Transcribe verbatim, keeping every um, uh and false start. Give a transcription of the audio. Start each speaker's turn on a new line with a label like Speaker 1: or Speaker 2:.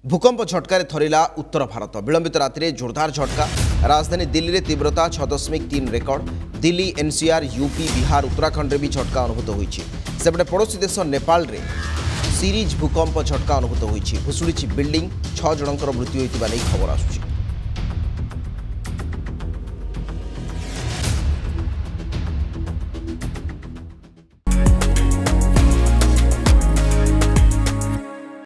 Speaker 1: भूकंप झटकार थरिला उत्तर भारत। विलंबित राति जोरदार झटका। राजधानी दिल्ली में तीव्रता छह दशमिक तीन record. Delhi, NCR, UP, Bihar, Uttarakhand में भी झटका अनुभूत होइछि। सेपटे पड़ोशी देश नेपाल रे सीरीज भूकंप झटका अनुभूत होइछि। भुशुड़ी बिल्डिंग छह जनकर मृत्यु होइतिबा नै खबर आसुछि।